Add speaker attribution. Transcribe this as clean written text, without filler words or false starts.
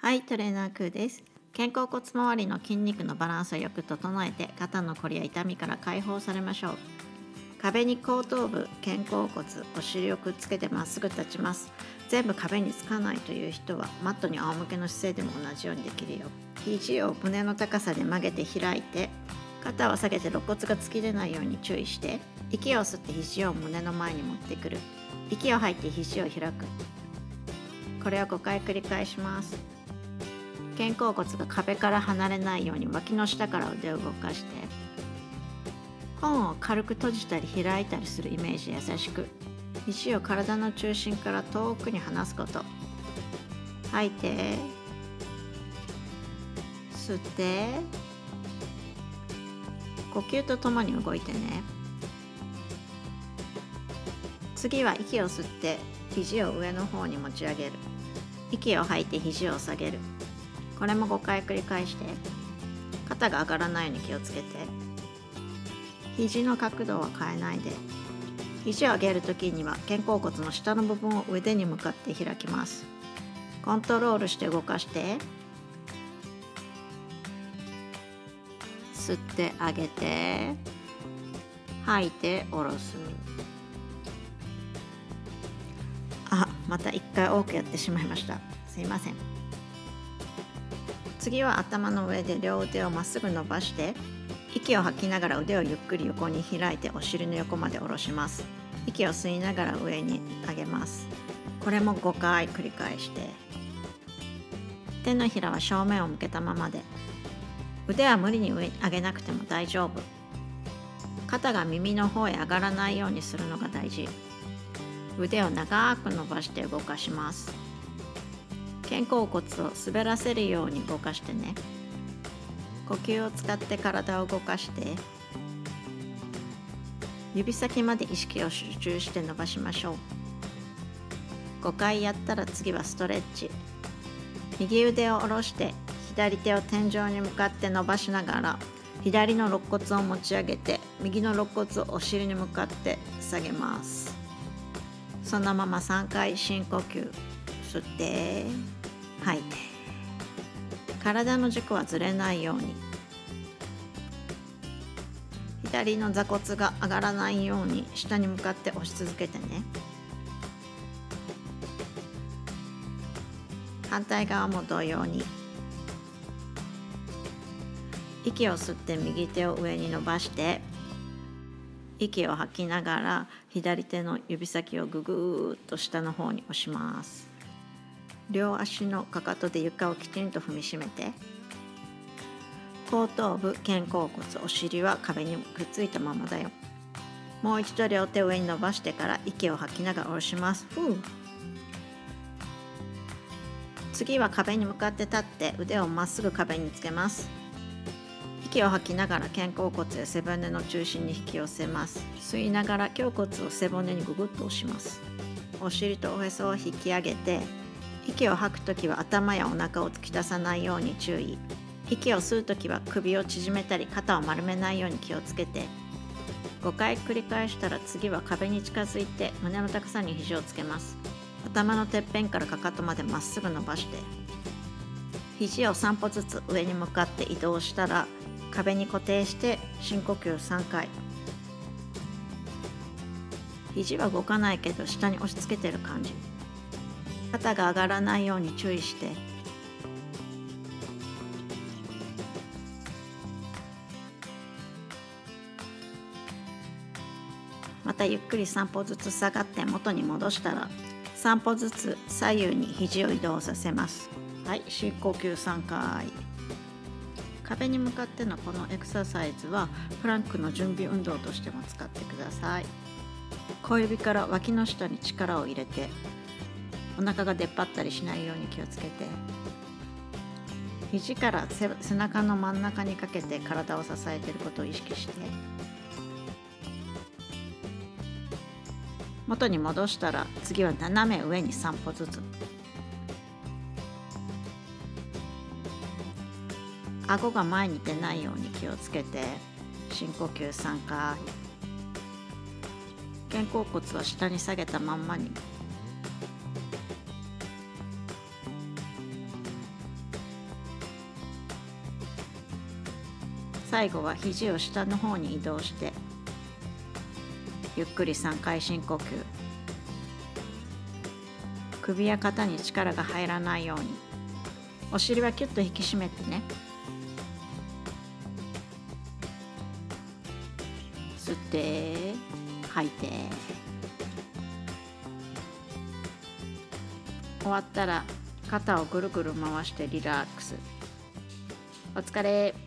Speaker 1: はい、トレーナークーです。肩甲骨周りの筋肉のバランスをよく整えて、肩のこりや痛みから解放されましょう。壁に後頭部、肩甲骨、お尻をくっつけてまっすぐ立ちます。全部壁につかないという人は、マットに仰向けの姿勢でも同じようにできるよ。肘を胸の高さで曲げて開いて、肩を下げて肋骨が突き出ないように注意して、息を吸って肘を胸の前に持ってくる。息を吐いて肘を開く。これを5回繰り返します。肩甲骨が壁から離れないように脇の下から腕を動かして、本を軽く閉じたり開いたりするイメージで優しく、肘を体の中心から遠くに離すこと。吐いて、吸って、呼吸とともに動いてね。次は息を吸って肘を上の方に持ち上げる。息を吐いて肘を下げる。これも5回繰り返して、肩が上がらないように気をつけて。肘の角度は変えないで。肘を上げるときには肩甲骨の下の部分を腕に向かって開きます。コントロールして動かして、吸って上げて、吐いて下ろす。また1回多くやってしまいました。すいません。次は頭の上で両腕をまっすぐ伸ばして、息を吐きながら腕をゆっくり横に開いてお尻の横まで下ろします。息を吸いながら上に上げます。これも5回繰り返して、手のひらは正面を向けたままで、腕は無理に上に上げなくても大丈夫。肩が耳の方へ上がらないようにするのが大事。腕を長く伸ばして動かします。肩甲骨を滑らせるように動かしてね。呼吸を使って体を動かして、指先まで意識を集中して伸ばしましょう。5回やったら次はストレッチ。右腕を下ろして左手を天井に向かって伸ばしながら、左の肋骨を持ち上げて右の肋骨をお尻に向かって下げます。そのまま3回深呼吸。吸って吐いて、体の軸はずれないように、左の座骨が上がらないように下に向かって押し続けてね。反対側も同様に。息を吸って右手を上に伸ばして、息を吐きながら左手の指先をぐぐーっと下の方に押します。両足のかかとで床をきちんと踏みしめて、後頭部、肩甲骨、お尻は壁にくっついたままだよ。もう一度両手を上に伸ばしてから息を吐きながら下ろします。次は壁に向かって立って腕をまっすぐ壁につけます。息を吐きながら肩甲骨や背骨の中心に引き寄せます。吸いながら胸骨を背骨にぐぐっと押します。お尻とおへそを引き上げて、息を吐くときは頭やお腹を突き出さないように注意。息を吸うときは首を縮めたり肩を丸めないように気をつけて。5回繰り返したら次は壁に近づいて胸の高さに肘をつけます。頭のてっぺんからかかとまでまっすぐ伸ばして、肘を3歩ずつ上に向かって移動したら壁に固定して深呼吸3回。肘は動かないけど下に押し付けてる感じ。肩が上がらないように注意して、またゆっくり3歩ずつ下がって元に戻したら、3歩ずつ左右に肘を移動させます。はい、深呼吸3回。壁に向かってのこのエクササイズはプランクの準備運動としても使ってください。小指から脇の下に力を入れて、お腹が出っ張ったりしないように気をつけて、肘から背中の真ん中にかけて体を支えていることを意識して、元に戻したら次は斜め上に3歩ずつ。顎が前に出ないように気をつけて深呼吸3回。肩甲骨は下に下げたまんまに。 最後は肘を下の方に移動してゆっくり3回深呼吸。首や肩に力が入らないようにお尻はキュッと引き締めてね。吸って吐いて。終わったら肩をぐるぐる回してリラックス。お疲れ。